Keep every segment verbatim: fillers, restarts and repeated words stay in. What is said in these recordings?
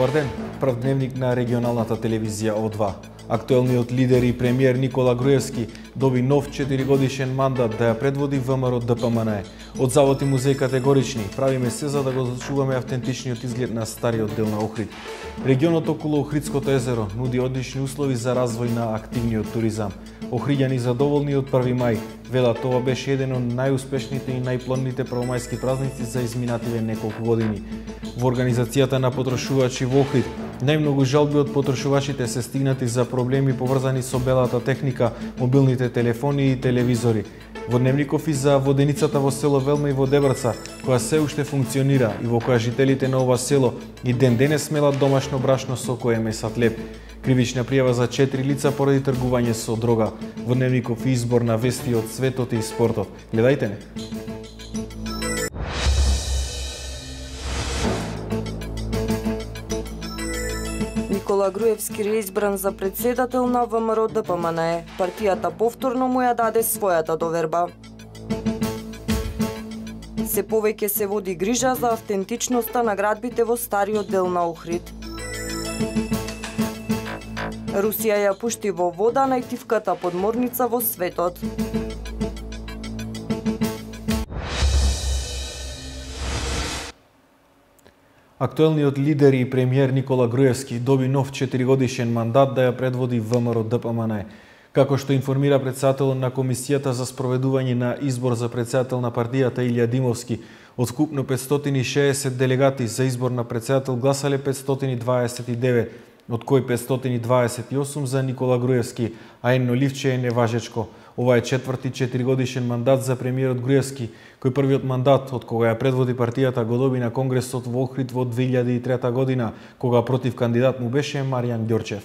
Добар ден, прв дневник на регионалната телевизија О два. Актуелниот лидер и премиер Никола Груевски доби нов четиригодишен мандат да ја предводи ВМРО Д П М Н Е. Од Завод и музеј категорични, правиме се за да го зачуваме автентичниот изглед на стариот дел на Охрид. Регионот околу Охридското езеро нуди одлични услови за развој на активниот туризам. Охриѓани задоволни од први мај, велат ова беше еден од најуспешните и најплодните првомајски празници за изминативе неколку години. Во организацијата на потрошувачи во Охрид, најмногу жалби од потрошувачите се стигнати за проблеми поврзани со белата техника, мобилните телефони и телевизори. Во дневников и за воденицата во село Велма и во Дебрца, која се уште функционира и во која жителите на ова село и ден денес смелат домашно брашно со кое месат леп. Кривична пријава за четири лица поради тргување со дрога. Во дневников и избор на вести од светот и спортот. Гледајте не! Никола Груевски реизбран за председател на ВМРО Д П М Н Е. Партијата повторно му ја даде својата доверба. Се повеќе се води грижа за автентичноста на градбите во стариот дел на Охрид. Русија ја пушти во вода најтивката подморница во светот. Актуелниот лидер и премиер Никола Груевски доби нов четиригодишен мандат да ја предводи ВМРО Д П М Н Е. Како што информира претседателот на Комисијата за спроведување на избор за претседател на партијата Илија Димовски, од скупно петстотини и шеесет делегати за избор на претседател гласале петстотини дваесет и девет, од кои петстотини дваесет и осум за Никола Груевски, а едно ливче е неважечко. Ова е четврти четиригодишен мандат за премиерот Груевски, кој првиот мандат од кога ја предводи партијата го доби на Конгресот во Охрид во две илјади и трета година, кога против кандидат му беше Маријан Ѓорчев.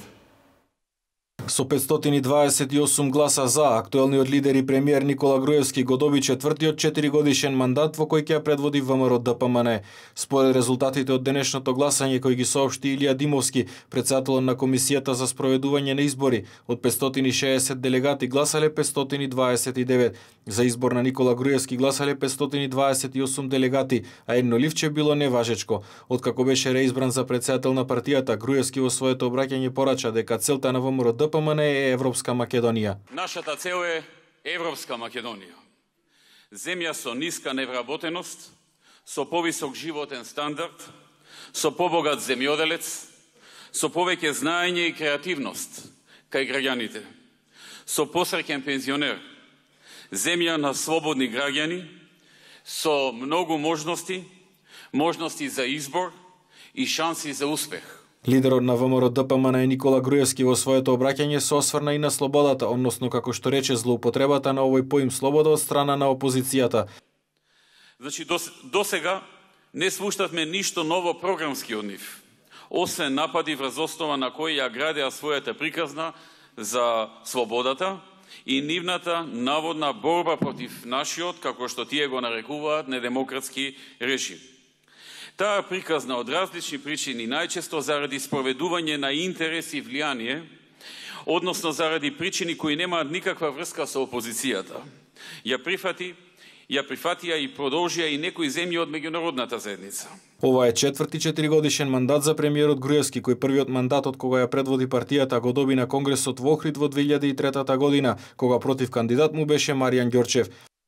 Со петстотини дваесет и осум гласа за, актуелниот лидер и премиер Никола Груевски го доби четвртиот четиригодишен мандат во кој ќе ја предводи ВМРО Д П М Н Е. Според резултатите од денешното гласање кој ги соопшти Илија Димовски, претседателот на Комисијата за спроведување на избори, од петстотини и шеесет делегати гласале петстотини дваесет и девет. За избор на Никола Груевски гласале петстотини дваесет и осум делегати, а едно ливче било неважечко. Откако беше реизбран за претседател на партијата, Груевски во своето обраќање порача дека целта на ВМРО Д П М Н Е е Европска Македонија. Нашата цел е Европска Македонија. Земја со ниска невработеност, со повисок животен стандард, со побогат земјоделец, со повеќе знаење и креативност кај граѓаните, со посреќен пензионер, земја на слободни граѓани, со многу можности, можности за избор и шанси за успех. Лидерот на ВМРО Д П М Н Е Никола Груевски во своето обраќање се осврна и на слободата, односно како што рече злоупотребата на овој поим слобода од страна на опозицијата. Значи до, до сега не слуштавме ништо ново програмски од нив, освен напади врз основа на кои ја градеа својата приказна за слободата и нивната наводна борба против нашиот, како што тие го нарекуваат, недемократски режим. Таа приказна од различни причини, најчесто заради спроведување на интереси и влијание, односно заради причини кои немаат никаква врска со опозицијата, ја прифати, ја прифатија и продолжија и некои земји од меѓународната заедница. Ова е четврти четиригодишен мандат за премиерот Груевски, кој првиот мандат од кога ја предводи партијата го доби на Конгресот во Охрид во две илјади и трета година, кога против кандидат му беше Маријан Ѓорчев.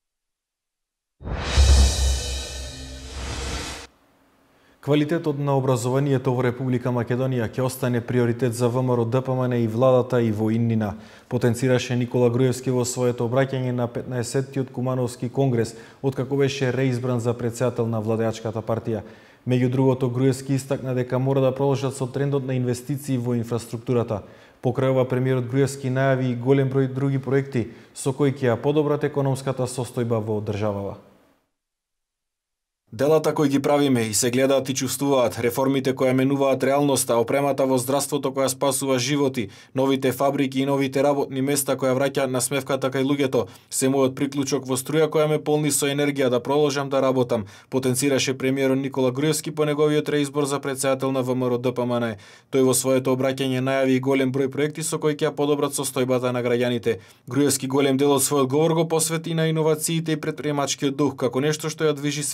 Квалитетот на образованието во Република Македонија ќе остане приоритет за ВМРО Д П М Н Е и владата и во иднина, потенцираше Никола Груевски во своето обраќање на петнаесеттиот Кумановски конгрес, откако беше реизбран за претседател на владеачката партија. Меѓу другото, Груевски истакна дека мора да продолжат со трендот на инвестиции во инфраструктурата. Покрај ова, премиерот Груевски најави и голем број други проекти со кои ќе ја подобрат економската состојба во државава. Делата кои ги правиме и се гледаат и чувствуваат, реформите кои менуваат реалноста, опремата во здравството која спасува животи, новите фабрики и новите работни места која враќаат на смевката кај луѓето, се мојот приклучок во струја која ме полни со енергија да продолжам да работам, потенцираше премиерот Никола Груевски по неговиот реизбор за претседател на ВМРО Д П М Н Е. Тој во своето обраќање најави и голем број проекти со кои ќе подобрат состојбата на граѓаните. Груевски голем дел од својот говор го посвети на иновациите и претприемачкиот дух како нешто што ја движи светската економија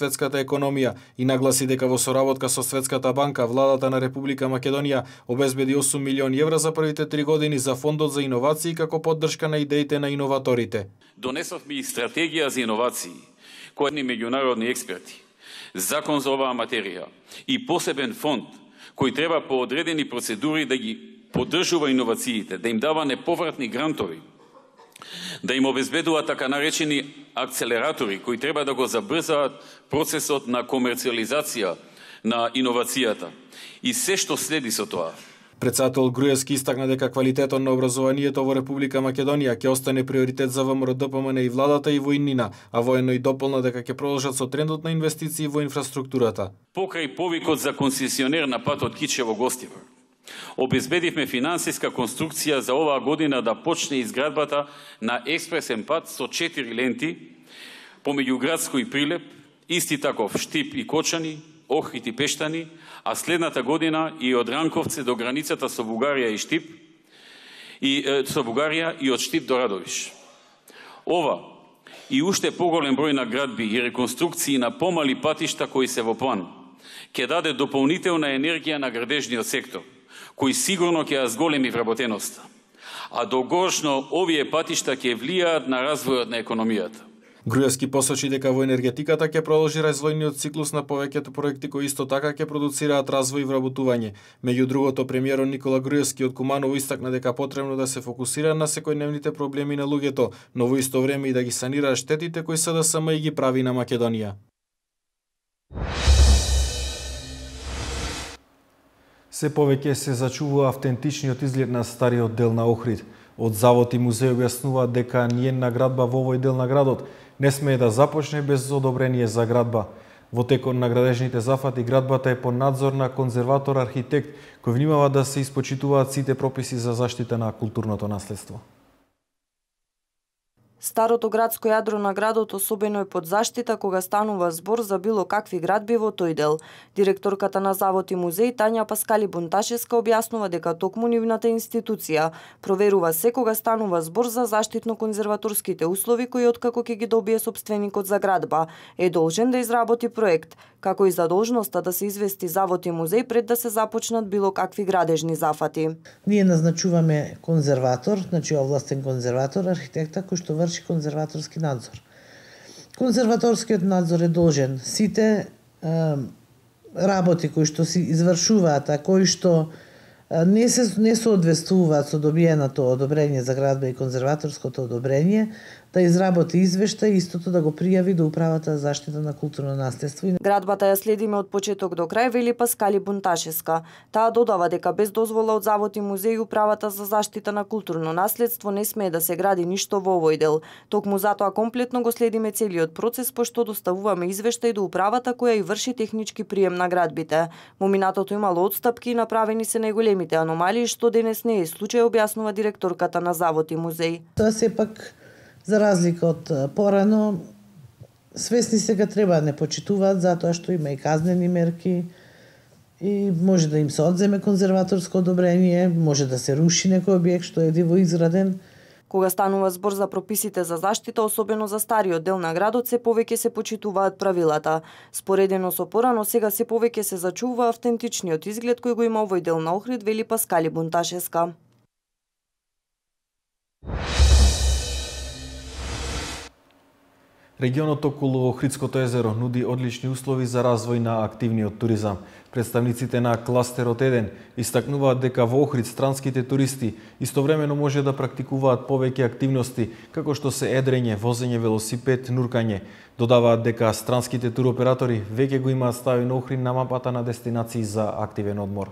економија и нагласи дека во соработка со Светската банка, владата на Република Македонија обезбеди осум милиони евра за првите три години за фондот за иновации како поддршка на идеите на иноваторите. Донесовме и стратегија за иновации, која ни меѓународни експерти, закон за оваа материја и посебен фонд кој треба по одредени процедури да ги поддржува иновациите, да им дава неповратни грантови, да им обезбедува така наречени акцелератори кои треба да го забрзаат процесот на комерцијализација на иновацијата и се што следи со тоа. Председател Груевски истакна дека квалитетот на образованието во Република Македонија ќе остане приоритет за ВМРО Д П М Н и владата и војнина, а воено и дополна дека ќе продолжат со трендот на инвестиции во инфраструктурата. Покрај повикот за концесионер на патот Кичево-Гостивар, обезбедивме финансиска конструкција за оваа година да почне изградбата на експресен пат со четири ленти помеѓу Градско и Прилеп, исти таков Штип и Кочани, Охрид и Пештани, а следната година и од Ранковце до границата со Бугарија и Штип, и е, со Бугарија и од Штип до Радовиш. Ова и уште поголем број на градби и реконструкции на помали патишта кои се во план ќе даде дополнителна енергија на градежниот сектор, кои сигурно ќе ја зголеми вработеноста, а долгорочно овие патишта ќе влијаат на развојот на економијата. Груевски посочи дека во енергетиката ќе продолжи развојниот циклус на повеќето проекти кои исто така ќе продуцираат развој и вработување. Меѓу другото, премиерот Никола Груевски од Куманово истакна дека потребно да се фокусира на секојдневните проблеми на луѓето, но во исто време и да ги санира штетите кои С Д С М и ги прави на Македонија. Се повеќе се зачува автентичниот изглед на стариот дел на Охрид. Од завод и музеј објаснуваат дека ниедна градба во овој дел на градот не смее да започне без одобрение за градба. Во текот на градежните зафати градбата е под надзор на конзерватор-архитект кој внимава да се испочитуваат сите прописи за заштита на културното наследство. Старото градско јадро на градот особено е под заштита кога станува збор за било какви градби во тој дел. Директорката на Завод и музеј Тања Паскали Бунташевска објаснува дека токму нивната институција проверува се кога станува збор за заштитно-конзерваторските услови кои откако ќе ги добие сопственикот за градба е должен да изработи проект, како и задолжноста да се извести Завод и музеј пред да се започнат било какви градежни зафати. Ние назначуваме конзерватор, значи овластен конзерватор, архитекта кој што врши конзерваторски надзор. Конзерваторскиот надзор е должен сите е, работи кои што се извршуваат, а кои што не се не соодветствуваат со добиеното одобрение за градба и конзерваторското одобрение, да изработи извештај и истото да го пријави до Управата за заштита на културно наследство. Градбата ја следиме од почеток до крај, вели Паскали Бунташевска. Таа додава дека без дозвола од Завод и музеј Управата за заштита на културно наследство не смее да се гради ништо во овој дел. Токму затоа комплетно го следиме целиот процес, пошто доставуваме извештај до Управата која и врши технички прием на градбите. Во минатото имало отстапки и направени се најголемите аномалии, што денес не е случај, објаснува директорката на Завод и музеј. Тоа сепак, за разлика од порано, свесни сега треба да не почитуваат затоа што има и казнени мерки и може да им се одземе конзерваторско одобрение, може да се руши некој објект што е диво изграден. Кога станува збор за прописите за заштита, особено за стариот дел на градот, се повеќе се почитуваат правилата. Споредено со порано, сега се повеќе се зачува автентичниот изглед кој го има овој дел на Охрид, вели Паскали Бунташевска. Регионот околу Охридското езеро нуди одлични услови за развој на активниот туризам. Представниците на кластерот еден истакнуваат дека во Охрид странските туристи истовремено може да практикуваат повеќе активности, како што се едрење, возење велосипед, нуркање. Додаваат дека странските туроператори веќе го имаат ставено Охрид на мапата на дестинации за активен одмор.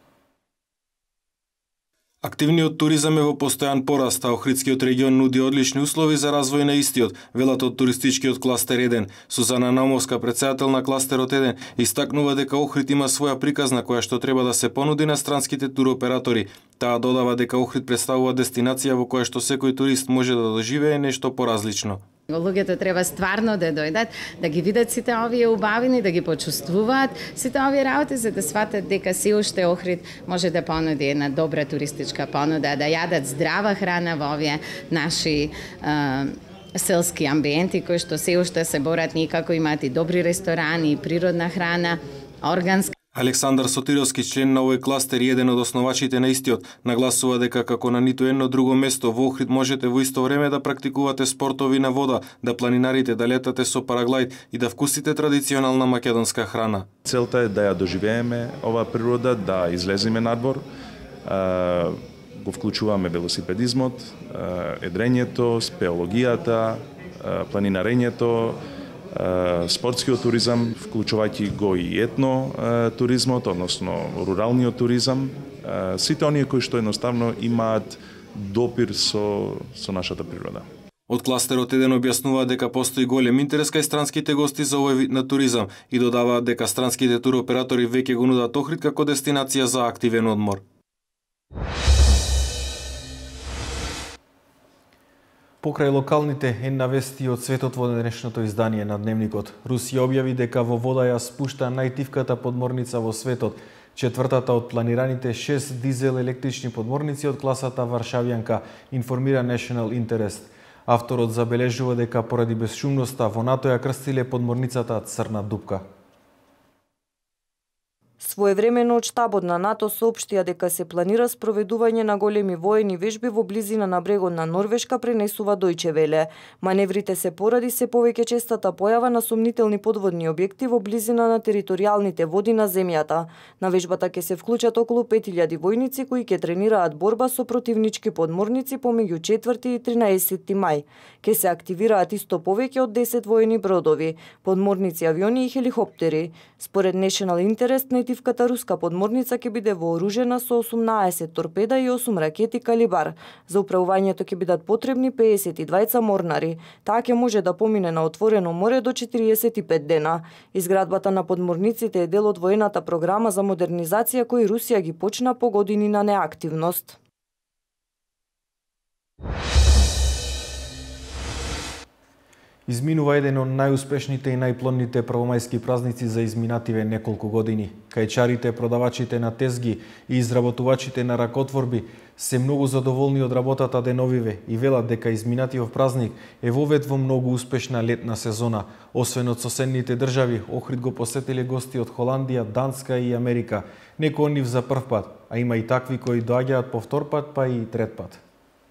Активниот туризам е во постојан пораст, а Охридскиот регион нуди одлични услови за развој на истиот, велат од туристичкиот кластер еден. Сузана Наумовска, председател на кластерот еден, истакнува дека Охрид има своја приказна која што треба да се понуди на странските туроператори. Таа додава дека Охрид представува дестинација во која што секој турист може да доживее нешто поразлично. Луѓето треба стварно да дојдат, да ги видат сите овие убавини, да ги почувствуваат сите овие работи, за да сватат дека се уште Охрид може да понуди една добра туристичка понуда, да јадат здрава храна во овие наши селски амбиенти кои што се уште се борат никако, имаат и добри ресторани, и природна храна, органска. Александар Сотировски, член на овој кластер и еден од основачите на истиот, нагласува дека како на ниту едно друго место во Охрид можете во исто време да практикувате спортови на вода, да планинарите, да летате со параглајд и да вкусите традиционална македонска храна. Целта е да ја доживееме оваа природа, да излеземе надвор, го вклучуваме велосипедизмот, едрењето, спеологијата, планинарењето, спортскиот туризам, вклучувајќи го и етно туризмот, односно руралниот туризам, сите оние кои што едноставно имаат допир со, со нашата природа. Од кластерот еден објаснува дека постои голем интерес кај странските гости за овој вид на туризам и додава дека странските туроператори веќе го нудат Охрид како дестинација за активен одмор. Покрај локалните една вести од светот во денешното издание на Дневникот. Русија објави дека во вода ја спушта најтивката подморница во светот, четвртата од планираните шест дизел електрични подморници од класата Варшавјанка, информира National Interest. Авторот забележува дека поради безшумноста во НАТО ја крстиле подморницата Црна дупка. Своевремено од штабот на НАТО соопштија дека се планира спроведување на големи воени вежби во близина на брегот на Норвешка, пренесува Дојче Веле. Маневрите се поради се повеќе честата појава на сомнителни подводни објекти во близина на територијалните води на земјата. На вежбата ќе се вклучат околу пет илјади војници кои ќе тренираат борба со противнички подморници помеѓу четврти и тринаесетти мај. Ќе се активираат исто повеќе од десет воени бродови, подморници, авиони и хеликоптери. Според National Interest, најтивката руска подморница ќе биде вооружена со осумнаесет торпеда и осум ракети калибар. За управувањето ќе бидат потребни пеесет и двајца морнари. Таа ќе може да помине на отворено море до четириесет и пет дена. Изградбата на подморниците е дел од воената програма за модернизација кој Русија ги почна по години на неактивност. Изминува еден од најуспешните и најплодните првомајски празници за изминативе неколку години. Кајчарите, продавачите на тезги и изработувачите на ракотворби се многу задоволни од работата деновиве и велат дека изминативов празник е вовед во многу успешна летна сезона. Освен од соседните држави, Охрид го посетиле гости од Холандија, Данска и Америка. Некои од нив за прв пат, а има и такви кои доаѓаат по втор пат, па и трет пат.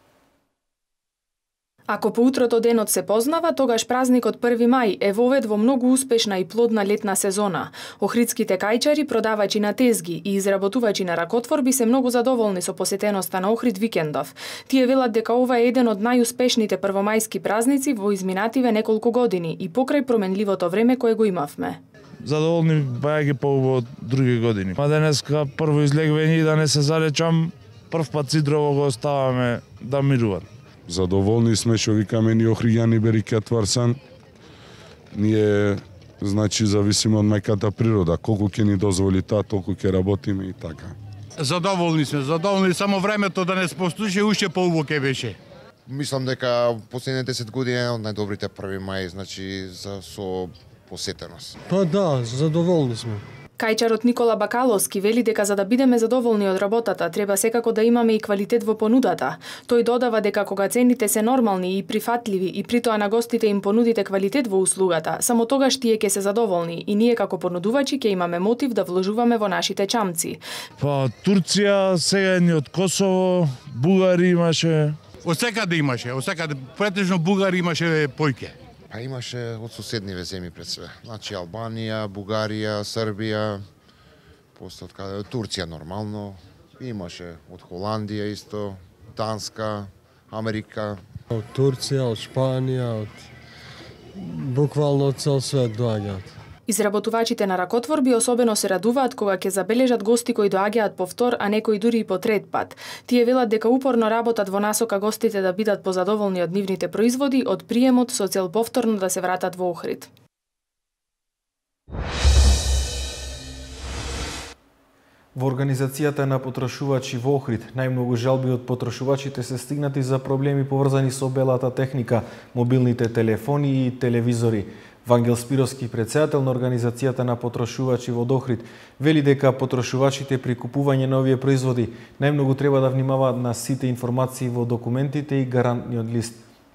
Ако по утрото денот се познава, тогаш празникот први мај е вовед во многу успешна и плодна летна сезона. Охридските кајчари, продавачи на тезги и изработувачи на ракотворби се многу задоволни со посетеноста на Охрид викендов. Тие велат дека ова е еден од најуспешните првомајски празници во изминативе неколку години и покрај променливото време кое го имавме. Задоволни бајаги по од други години. Па денеска прво излегвење и да не се залечам, прв пат сидрово го оставаме да мируват. Задоволни сме што викаме ни охриѓани берикат варсан. Ние, значи, зависиме од мајката природа. Колку ќе ни дозволи таа, толку ќе работиме и така. Задоволни сме, задоволни, само времето да не спослуша, уште поубаво ќе беше. Мислам дека последните десет години е од најдобрите први мај, значи, за со посетеност. Па да, задоволни сме. Кајчарот Никола Бакаловски вели дека за да бидеме задоволни од работата, треба секако да имаме и квалитет во понудата. Тој додава дека кога цените се нормални и прифатливи и притоа на гостите им понудите квалитет во услугата, само тогаш тие ќе се задоволни и ние како понудувачи ќе имаме мотив да вложуваме во нашите чамци. Па Турција, сега ни од Косово, Бугари имаше. Од секаде имаше, од секаде претежно Бугари имаше појке. Па имаше од соседниве земји пред све. Значи Албанија, Бугарија, Србија, после од каде Турција нормално, имаше од Холандија исто, Данска, Америка. Од Турција, од Шпанија, од буквално од цел свет доаѓаат. Изработувачите на ракотворби особено се радуваат кога ќе забележат гости кои доаѓаат по втор, а некои дури и по трет пат. Тие велат дека упорно работат во насока гостите да бидат позадоволни од нивните производи, од приемот со цел повторно да се вратат во Охрид. Во организацијата на потрошувачи во Охрид, најмногу жалби од потрошувачите се стигнати за проблеми поврзани со белата техника, мобилните телефони и телевизори. Вангел Спировски, председател на организацијата на потрошувачи во Охрид, вели дека потрошувачите при купување на овие производи најмногу треба да внимаваат на сите информации во документите и гарантниот лист.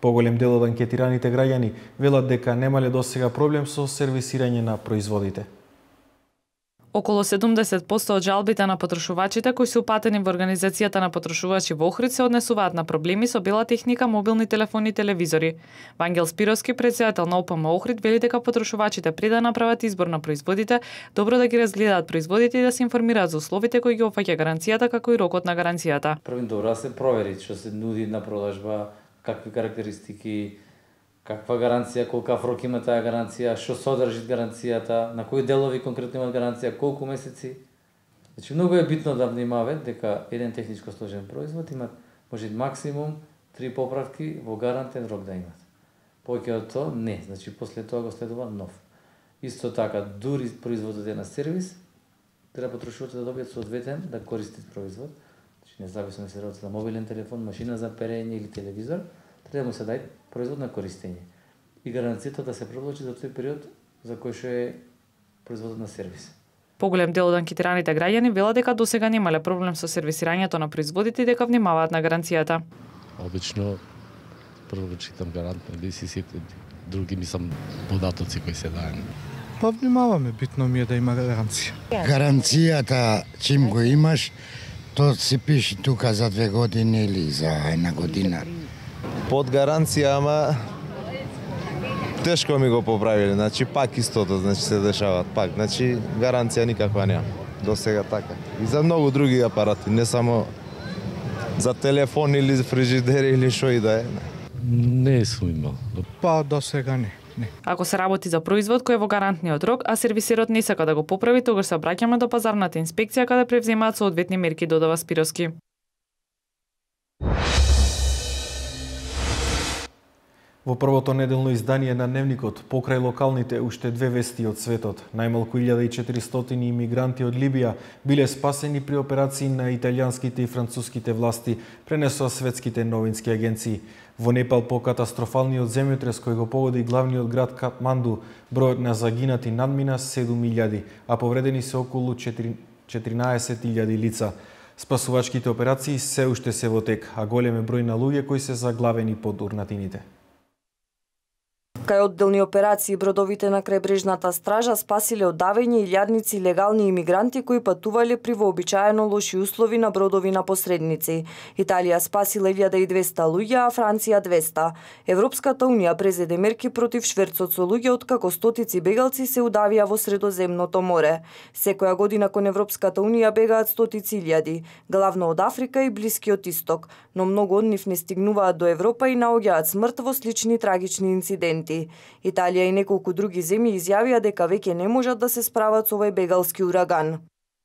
Поголем дел од анкетираните граѓани велат дека немале досега проблем со сервисирање на производите. Околу седумдесет проценти од жалбите на потрошувачите кои се упатени во Организацијата на потрошувачи во Охрид се однесуваат на проблеми со бела техника, мобилни телефони и телевизори. Вангел Спировски, претседател на О П М Охрид, вели дека потрошувачите пред да направат избор на производите, добро да ги разгледаат производите и да се информираат за условите кои ги опфаќа гаранцијата, како и рокот на гаранцијата. Првин добро да се провери што се нуди на продажба, какви карактеристики, каква гаранција, колкав рок има таа гаранција, што содржи гаранцијата, на кои делови конкретно има гаранција, колку месеци. Значи многу е битно да внимават дека еден техничко сложен производ има може максимум три поправки во гарантен рок да имат. Повеќе од тоа не, значи после тоа го следува нов. Исто така, дури производот е на сервис, треба потрошувачите да добијат соодветен да користат производ. Значи независно се работи за мобилен телефон, машина за перење или телевизор, треба да му се даде производ на користење. И гаранцијата да се продолжи за тој период за кој што е производот на сервис. Поголем дел од анкетираните граѓани велат дека досега немале проблем со сервисирањето на производите и дека внимаваат на гаранцијата. Обично прво читам гарантни листи, сите други мислам податоци кои се даени. Па внимаваме, битно ми е да има гаранција. Гаранцијата чим го имаш, то си пише тука за две години или за една година. Под гаранција, ама тешко ми го поправиле, значи пак истото, значи се дешават пак, значи гаранција никаква нема. До сега така. И за многу други апарати, не само за телефон или фрижидер или што и да е. Не сум имал. Па до сега не. Не. Ако се работи за производ кој е во гарантниот рок, а сервисерот не сака да го поправи, тогаш се обраќаме до пазарната инспекција каде превземаат соодветни мерки, додава Спировски. Во првото неделно издание на Дневникот, покрај локалните уште две вести од светот. Најмалку илјада и четиристотини имигранти од Либија биле спасени при операции на италијанските и француските власти, пренесоа светските новински агенции. Во Непал по катастрофалниот земјотрес кој го погоди главниот град Катманду, бројот на загинати надмина седум илјади, а повредени се околу четиринаесет илјади лица. Спасувачките операции се уште се во тек, а голем е број на луѓе кои се заглавени под урнатините. Кај одделни операции бродовите на крајбрежната стража спасиле од давење илјадници легални имигранти кои патувале при вообичаено лоши услови на бродови на посредници. Италија спасила илјада и двесте луѓе, а Франција двесте. Европската унија презеде мерки против шверцот со луѓе, откако стотици бегалци се удавија во Средоземното море. Секоја година кон Европската унија бегаат стотици илјади, главно од Африка и Блискиот Исток, но многу од нив не стигнуваат до Европа и наоѓаат смрт во слични трагични инциденти. Италија и неколку други земји изјавија дека веќе не можат да се справат со овој бегалски ураган.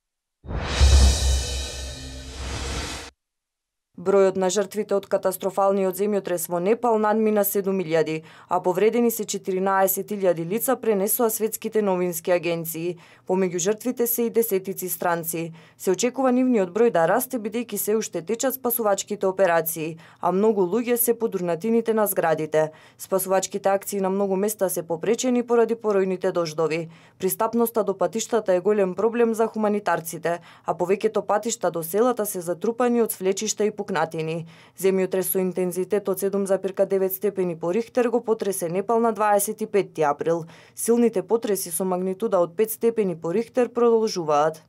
Бројот на жртвите од катастрофалниот земјотрес во Непал надмина седум илјади, а повредени се четиринаесет илјади лица, пренесоа светските новински агенции. Помеѓу жртвите се и десетици странци. Се очекува нивниот број да расте бидејќи се уште течат спасувачките операции, а многу луѓе се под урнатините на зградите. Спасувачките акции на многу места се попречени поради поројните дождови. Пристапноста до патиштата е голем проблем за хуманитарците, а повеќето патишта до селата се затрупани од свлечишта и пукнатини. Земјотрес со интензитет од седум зарез девет степени по Рихтер го потресе Непал на дваесет и петти април. Силните потреси со магнитуда од пет степени по Рихтер продолжуваат.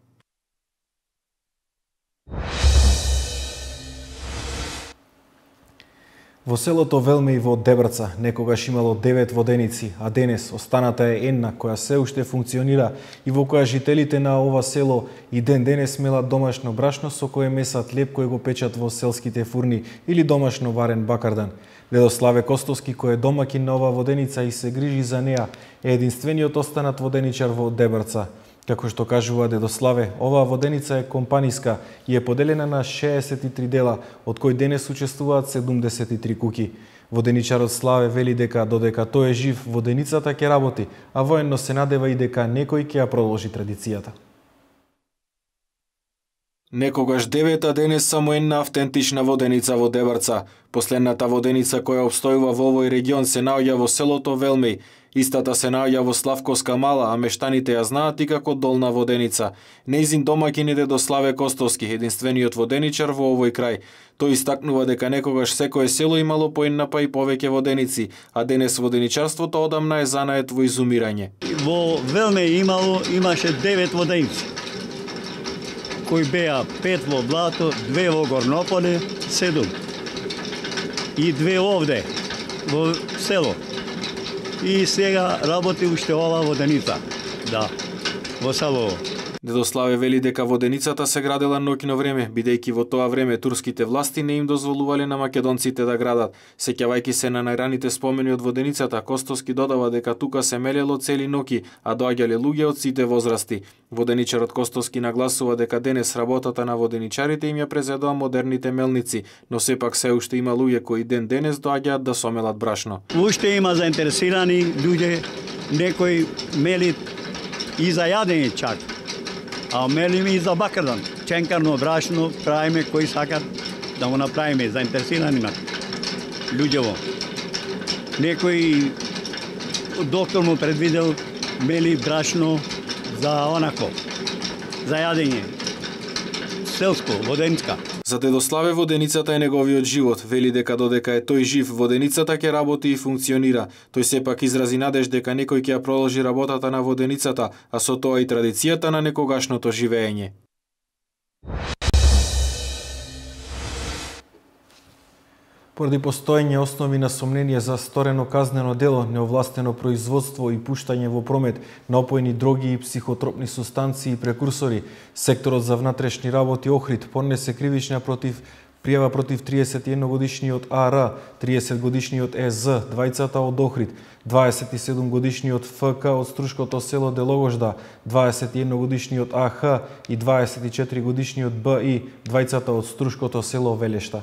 Во селото Велмеј во Дебрца некогаш имало девет воденици, а денес останата е една која се уште функционира и во која жителите на ова село и ден денес мелат домашно брашно со кое месат леп кој го печат во селските фурни или домашно варен бакардан. Дедо Славе Костовски, кој е домакин на оваа воденица и се грижи за неа, е единствениот останат воденичар во Дебрца. Како што кажува дедо Славе, оваа воденица е компаниска и е поделена на шеесет и три дела, од кои денес учествуваат седумдесет и три куќи. Воденичарот Славе вели дека додека тој е жив, воденицата ќе работи, а военно се надева и дека некој ќе ја продолжи традицијата. Некогаш девета денес само една автентична воденица во Дебрца. Последната воденица која обстојува во овој регион се наоѓа во селото Велмеј. Истата се наоѓа во Славковска мала, а мештаните ја знаат и како Долна Воденица. Нејзин домаќин е Дедославе Костовски, единствениот воденичар во овој крај. Тој истакнува дека некогаш секое село имало по една па и повеќе воденици, а денес воденичарството одамна е занает во изумирање. Во Велме имало, имаше девет воденици, кои беа пет во Блато, две во Горнополе, седум. И две овде, во село. И сега работи уште ова воденица, да, во село. Дедославе вели дека воденицата се градела ноќно време, бидејќи во тоа време турските власти не им дозволувале на македонците да градат. Сеќавајќи се на најраните спомени од воденицата, Костовски додава дека тука се мелело цели ноќи, а доаѓале луѓе од сите возрасти. Воденичарот Костовски нагласува дека денес работата на воденичарите им ја презедоа модерните мелници, но сепак се уште има луѓе кои ден денес доаѓаат да сомелат брашно. Уште има заинтересирани луѓе, некои мелит и за јадење чак. А мелиме и за бакардан. Ченкарно брашно правиме кои сакат да го направиме, заинтересирани на луѓево. Некој доктор му предвидел мели брашно за онако, за јадење. Селско, воденичка. За Дедославе воденицата е неговиот живот. Вели дека додека е тој жив, воденицата ќе работи и функционира. Тој сепак изрази надеж дека некој ќе ја продолжи работата на воденицата, а со тоа и традицијата на некогашното живеење. Поради постоење основи на сомнение за сторено казнено дело, неовластено производство и пуштање во промет на опојни дроги и психотропни субстанции и прекурсори, секторот за внатрешни работи Охрид поднесе кривична против пријава против триесет и едногодишниот А Р, триесет годишниот Е З, двајцата од Охрид, дваесет и седум годишниот Ф К од Струшкото село Делогожда, дваесет и едногодишниот А Х и дваесет и четири годишниот Б И, двајцата од Струшкото село Велешта.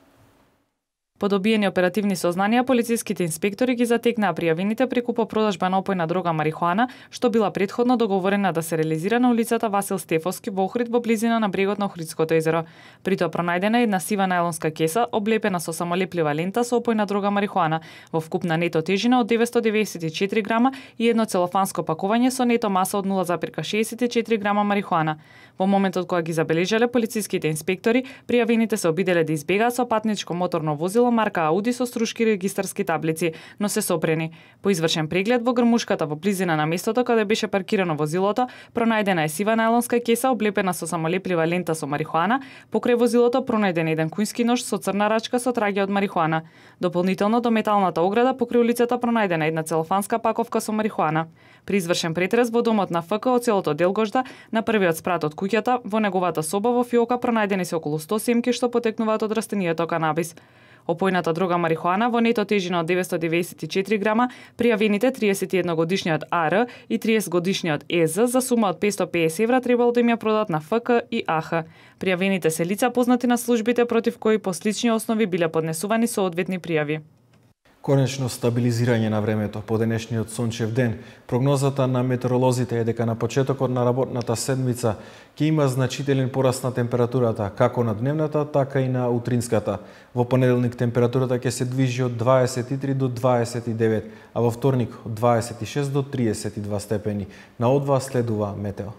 По добиени оперативни сознанија, полициските инспектори ги затекнаа пријавените преку продажба на опојна дрога марихуана, што била претходно договорена да се реализира на улицата Васил Стефовски во Охрид во близина на брегот на Охридското езеро. При тоа пронајдена една сива најлонска кеса, облепена со самолеплива лента со опојна дрога марихуана, во вкупна нето тежина од деветстотини деведесет и четири грама и едно целофанско пакување со нето маса од нула зарез шеесет и четири грама марихуана. Во моментот кога ги забележале полициските инспектори, пријавените се обиделе да избегаат со патничко моторно возило марка Ауди со струшки регистарски таблици, но се сопрени. По извршен преглед во грмушката во близина на местото каде беше паркирано возилото, пронајдена е сива најлонска кеса облепена со самолеплива лента со марихуана, покрај возилото пронајден еден кујнски нож со црна рачка со траѓа од марихуана. Дополнително до металната ограда покрај улицата пронајдена една целофанска паковка со марихуана. При извршен претрес во домот на Ф К од селото Делгожда, на првиот спрат од куќата, во неговата соба во фиока пронајдени се околу сто семки што потекнуваат од растенијето канабис. Опојната дрога марихуана во нето тежина од деветстотини деведесет и четири грама, пријавените триесет и едногодишниот А Р и триесет годишниот Е З за сума од петстотини и педесет евра требало да им ја продадат на Ф К и А Х. Пријавените се лица познати на службите против кои по слични основи биле поднесувани соодветни пријави. Конечно стабилизирање на времето по денешниот сончев ден. Прогнозата на метеоролозите е дека на почетокот на работната седмица ќе има значителен пораст на температурата, како на дневната, така и на утринската. Во понеделник температурата ќе се движи од дваесет и три до дваесет и девет, а во вторник од дваесет и шест до триесет и два степени. На одва следува метео.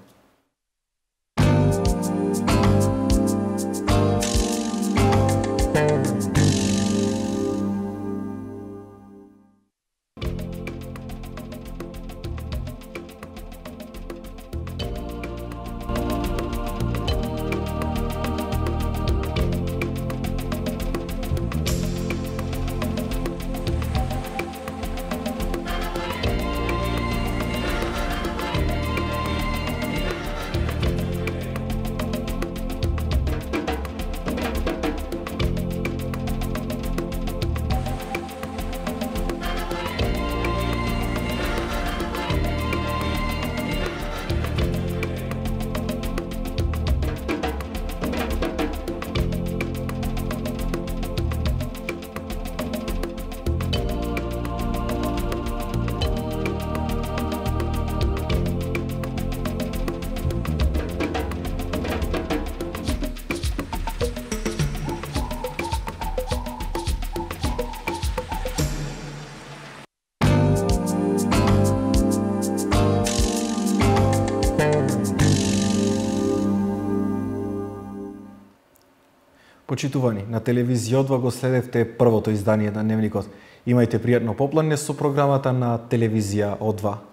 Почитувани, на телевизија О два го следевте првото издание на Дневникот. Имајте пријатно поплање со програмата на телевизија О два.